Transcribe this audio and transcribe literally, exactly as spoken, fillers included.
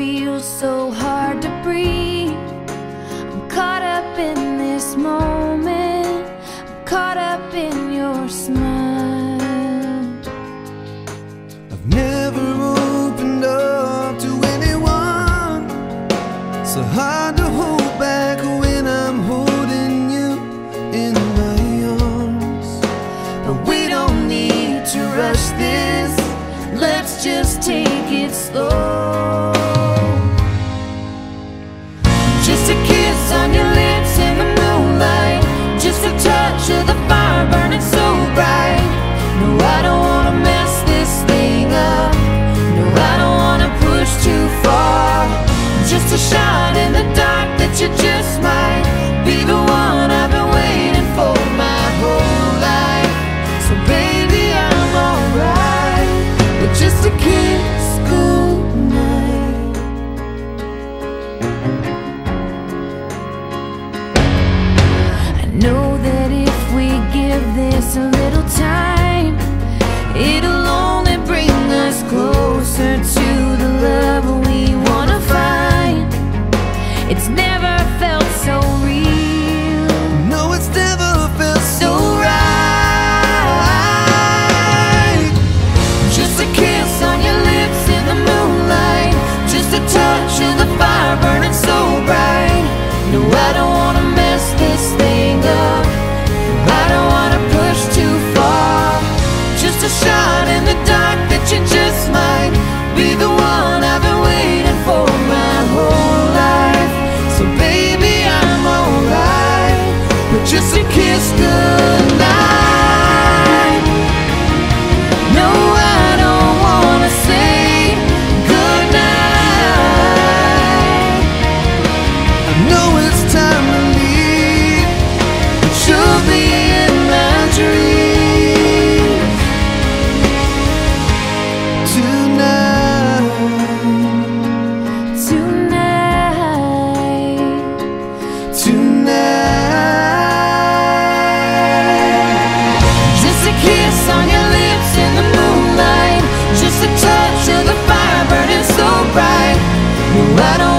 feels so hard to breathe. I'm caught up in this moment, I'm caught up in your smile. I've never opened up to anyone, so hard to hold back when I'm holding you in my arms. But we don't need to rush this, let's just take it slow. Just a kiss on your lips in the moonlight, just a touch of the fire burning so bright. No, I don't wanna mess this thing up, no, I don't wanna push too far. Just a shot in the dark that you just might be the one I've been waiting for my whole life. So baby, I'm alright with just a kiss goodnight. I know that if we give this a little time, it'll only bring us closer to the love we wanna find. It's never felt so real, No, it's never felt so right. Just a kiss on your lips in the moonlight, just a touch of the fire burning so bright. No, I don't wanna mess this thing up, I don't wanna push too far. Just a shot in the dark that you just might be the one I've been waiting for my whole life. So baby, I'm alright with just a kiss goodnight. No, I don't wanna say goodnight. I know it's time to leave, But you'll be in my dreams tonight. tonight. Tonight. Just a kiss on your lips in the moonlight, just a touch of the fire burning so bright. No, I don't